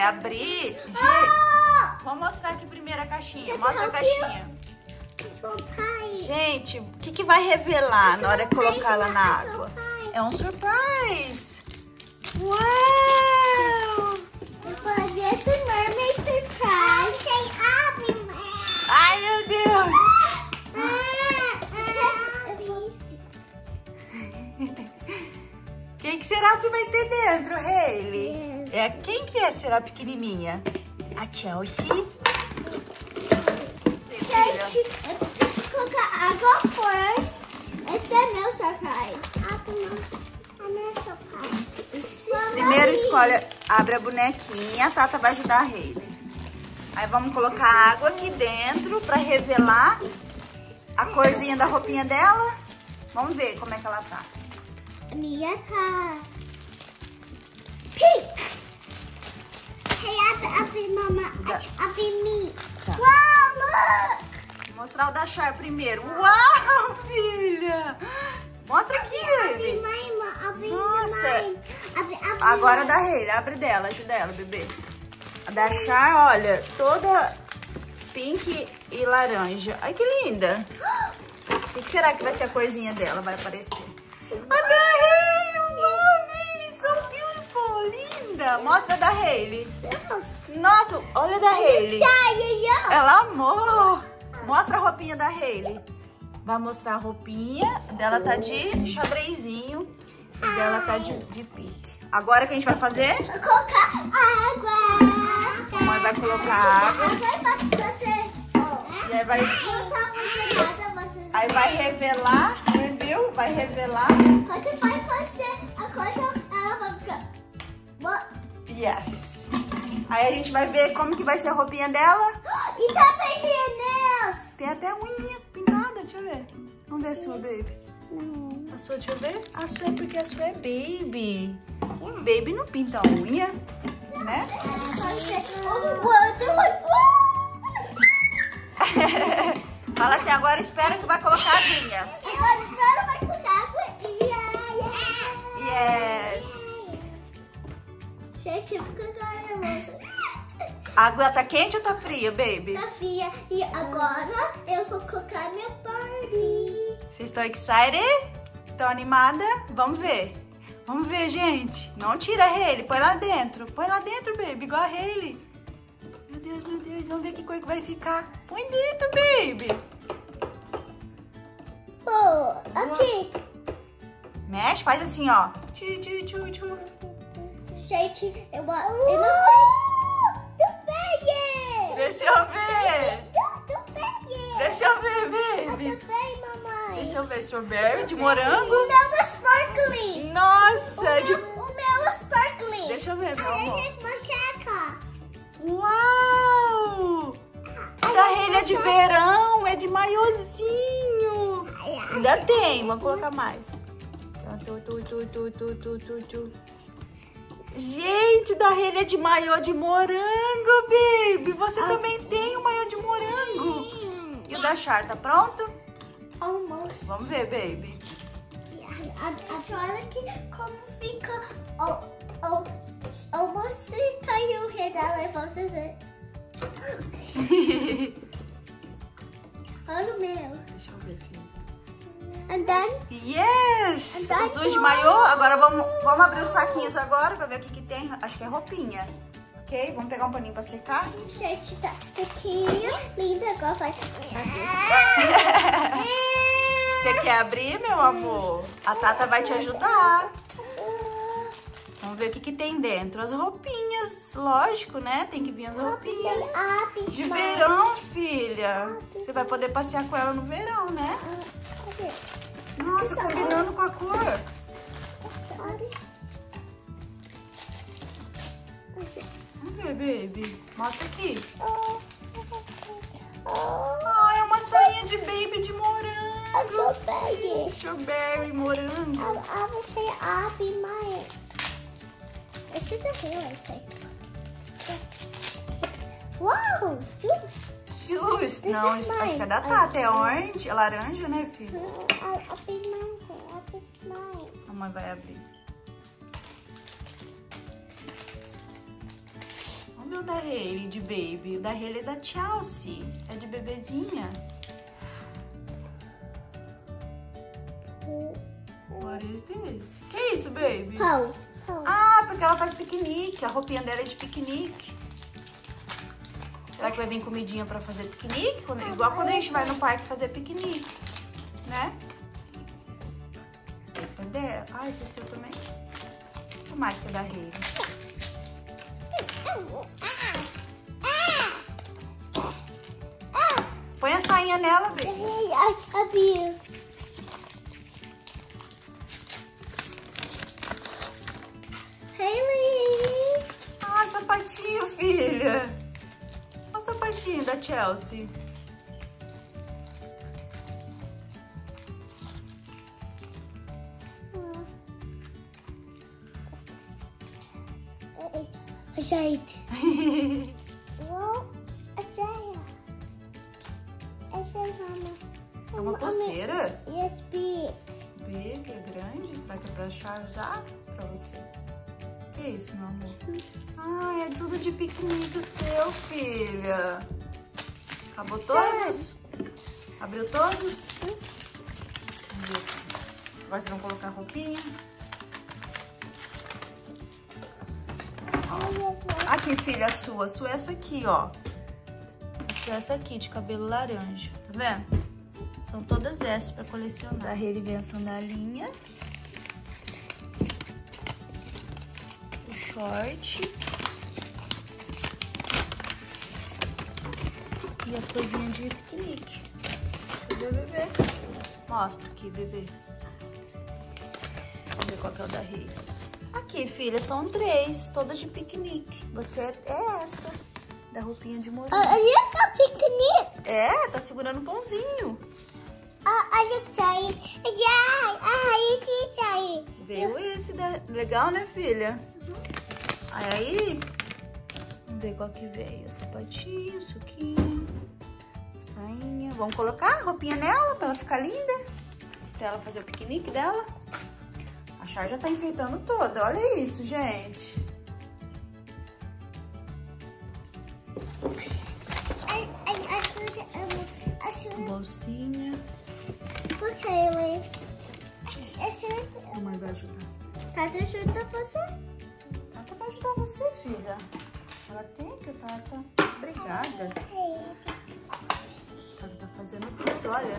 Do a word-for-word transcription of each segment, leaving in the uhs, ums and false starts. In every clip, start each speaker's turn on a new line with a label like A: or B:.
A: abrir... Gente, vou mostrar aqui primeiro a caixinha. Mostra a caixinha. Gente, o que, que vai revelar na hora de colocar ela na água? É um surprise! Uau! Ai, meu Deus! Quem que será que vai ter dentro, Hailey? É, quem que é será pequenininha? A Chelsea?
B: Gente, eu vou colocar água first. Esse é meu surprise. É meu surprise.
A: Primeiro escolhe, abre a bonequinha, a Tata vai ajudar a Hailey. Aí vamos colocar água aqui dentro pra revelar a corzinha da roupinha dela. Vamos ver como é que ela tá.
B: A minha tá pink. Hey, abre, abre, mama. Abre me.
A: Tá.
B: Wow, look!
A: Vou mostrar o da Char primeiro. Uau, filha! Mostra aqui,
B: Abre,
A: bebê.
B: mãe, abre,
A: Nossa.
B: mãe. Abre, abre.
A: Agora a da Hailey, abre dela, ajuda ela, bebê. A da Char, olha, toda pink e laranja. Ai, que linda. O que, que será que vai ser a corzinha dela? Vai aparecer. A da Hailey, wow, baby, so beautiful, linda. Mostra a da Hailey. Nossa, olha a da Hailey. Ela amou. Mostra a roupinha da Hailey. Vai mostrar a roupinha. Dela tá de xadrezinho. E dela tá de, de pink. Agora o que a gente vai fazer?
B: Vou colocar água.
A: A mãe vai colocar água.
B: Você...
A: E aí vai...
B: Não tá fazendo nada, você...
A: Aí vai revelar, viu? Vai revelar.
B: Quando vai fazer a coisa, ela vai ficar...
A: Yes. Aí a gente vai ver como que vai ser a roupinha dela.
B: E também tem nails.
A: Tem até unha pintada, deixa eu ver. Vamos ver a sua, baby.
B: Não.
A: A sua, deixa eu ver. A sua é porque a sua é baby. Baby não pinta unha, né? Fala assim, agora espera que vai colocar a aguinha.
B: Agora espera, vai colocar água.
A: Yes.
B: Gente, fica agora.
A: A água tá quente ou tá fria, baby?
B: Tá fria. E agora eu vou colocar minha Barbie.
A: Vocês estão excited? Estão animada? Vamos ver. Vamos ver, gente. Não tira a Hailey, põe lá dentro. Põe lá dentro, baby, igual a Hailey. Meu Deus, meu Deus, vamos ver que cor que vai ficar. Põe dentro, baby.
B: Oh, aqui.
A: Mexe, faz assim, ó. Tchu, tchu, tchu, tchu.
B: Gente, eu, eu não sei. Tu peguei.
A: Deixa eu ver.
B: Tu, tu peguei.
A: Deixa eu ver, baby.
B: Eu também, mamãe.
A: Deixa eu ver, strawberry de morango.
B: O meu é sparkling.
A: Nossa,
B: O
A: de...
B: meu, o meu é sparkling.
A: Deixa eu ver, meu
B: Ai,
A: amor.
B: é machaca.
A: Uau! Da Hailey é de verão, é de maiozinho. Ainda tem, vamos colocar mais. Tu, tu, tu, tu, tu, tu, tu, tu. Gente, da Hailey é de maiô de morango, baby. Você também tem um maiô de morango. E o da Char, tá pronto?
B: Almost.
A: Vamos ver, baby.
B: Agora que como fica... Oh, oh, almost caiu o rei dela e você ver. Olha o meu.
A: Deixa eu ver, filho.
B: And then...
A: Yes!
B: And
A: Os dois de maiô. Agora vamos, vamos abrir os saquinhos agora pra ver o que que tem. Acho que é roupinha. Ok? Vamos pegar um paninho pra secar.
B: Gente, tá aqui. Linda, agora vai...
A: Você quer abrir, meu amor? A Tata vai te ajudar. Vamos ver o que que tem dentro. As roupinhas, lógico, né? Tem que vir as roupinhas. De verão, filha. Você vai poder passear com ela no verão, né? Nossa, combinando com a cor. Vamos ver, baby. Mostra aqui. Ah, é uma sainha de baby de morango. Strawberry, morango.
B: I will say I'll be mine. Esse daqui eu sei. Uau!
A: Shoes. Não, acho que é da Tata. É orange, é laranja, né, filho?
B: I'll be mine. I'll be mine.
A: A mãe vai abrir. da Hailey de baby. O da Hailey é da Chelsea. É de bebezinha. What is this? Que isso, baby?
B: Pão. Pão.
A: Ah, porque ela faz piquenique. A roupinha dela é de piquenique. Será que vai vir comidinha pra fazer piquenique? Quando, igual quando a gente vai no parque fazer piquenique, né? Esse é dela. Ah, esse é seu também? O mais que é da Hailey. Põe a sainha nela, baby.
B: A Bia. Hailey.
A: Ah, sapatinho, filha. Olha o sapatinho da Chelsea.
B: Gente. Uau, a Jaya. Essa é mama.
A: É uma pulseira?
B: Yes, big.
A: Big, é grande. Será que é pra achar usar pra você? Que é isso, meu amor? Ah, é tudo de piquenique seu, filha. Acabou todos? Abriu todos? Vamos ver aqui. Agora vocês vão colocar a roupinha. Aqui, filha, a sua. A sua é essa aqui, ó. A sua é essa aqui, de cabelo laranja. Tá vendo? São todas essas pra colecionar. Da Hailey vem a sandalinha. O short. E as coisinhas de piquenique. Cadê o bebê? Mostra aqui, bebê. Vamos ver qual que é o da Hailey. Aqui, filha, são três, todas de piquenique. Você é essa, da roupinha de morango.
B: Olha que piquenique.
A: É, tá segurando um pãozinho.
B: Olha isso aí. Olha isso aí.
A: Veio esse, da... legal, né, filha? Uhum. Aí, aí, vamos ver qual que veio. Sapatinho, suquinho, sainha. Vamos colocar a roupinha nela pra ela ficar linda. Pra ela fazer o piquenique dela. A Char já tá enfeitando toda. Olha isso, gente.
B: Ai, ai, ajuda, ajuda.
A: Bolsinha.
B: Ok, Hailey. Ajuda.
A: A mãe vai ajudar.
B: Tata ajuda você?
A: Tata vai ajudar você, filha. Ela tem que, Tata. Obrigada. Tata tá fazendo tudo, olha.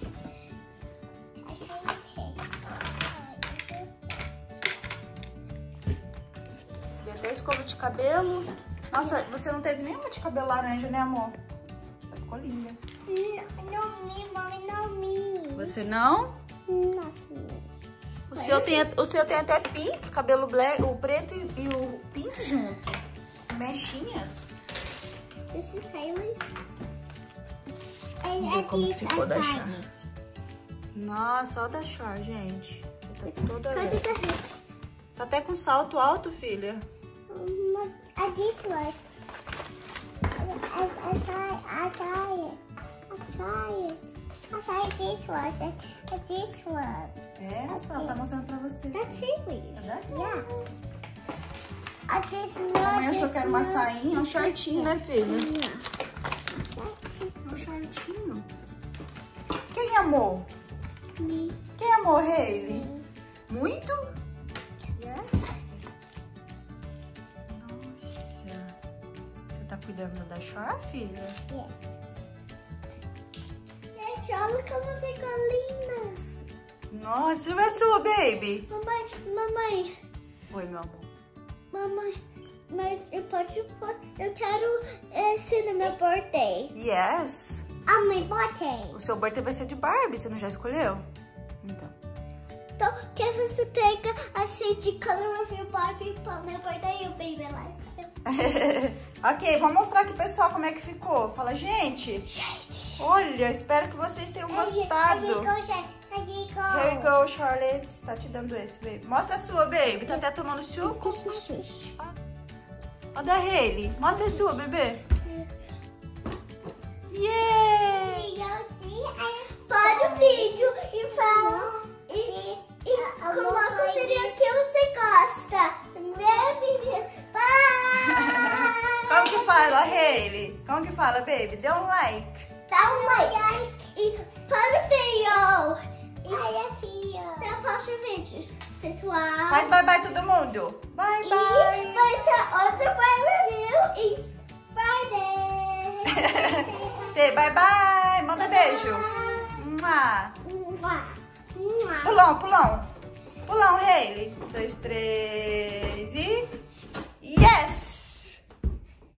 A: Dei até escova de cabelo. Nossa, você não teve nenhuma de cabelo laranja, né, amor? Você ficou linda.
B: Não me, mami, não me.
A: Você não?
B: Não.
A: O seu, tem, o seu tem até pink, cabelo black, o preto e, e o pink junto. Mechinhas.
B: This is Hailey's.
A: Vamos ver como ficou da Char. Nossa, olha da Char, gente. Tá toda... Tá até com salto alto, filha.
B: A this was. I, I saw it. I saw it. I saw it. I saw it this was. A this one.
A: É essa? Ela tá mostrando pra você.
B: That's Hailey's.
A: É daqui?
B: Yeah. A this
A: A mãe achou que era uma sainha, um shortinho, né, filha?
B: Yeah.
A: Um shortinho. Quem amou?
B: Me.
A: Quem amou, Hailey? Muito? Yes. Nossa. Você tá cuidando da Char, filha?
B: Yes. Gente, olha como ficou linda.
A: Nossa, vai sua, baby.
B: Mamãe, mamãe.
A: Oi, meu amor.
B: Mamãe, mas eu posso... Eu quero esse no meu birthday.
A: Yes.
B: Ah, meu birthday.
A: O seu birthday vai ser de Barbie, você não já escolheu? Então.
B: Então, que você pega assim de color of your Barbie para meu birthday e o baby life.
A: Ok, vamos mostrar aqui, pessoal, como é que ficou. Fala, gente.
B: Gente.
A: Olha, espero que vocês tenham gostado.
B: Here you go, gente. Here you go.
A: Here you go, Charlotte. Tá te dando esse, baby. Mostra a sua, baby. Tá até tomando suco. Ó, da Hailey. Mostra a sua, bebê. Yeah!
B: Para o vídeo e fala. E, e coloca o vídeo que você gosta. Né, filha? Bye!
A: Como que que fala, baby? Dê um like.
B: Dá um like. E para o vídeo. Para o vídeo. Até o próximo vídeo, pessoal.
A: Faz bye bye todo mundo. Bye
B: E
A: bye.
B: vai ter outro bye review e Friday.
A: Say bye bye. Manda beijo. Mua.
B: Mua. Mua.
A: Pulão, pulão. Pulão, Hailey. Um, dois, três e... Yes!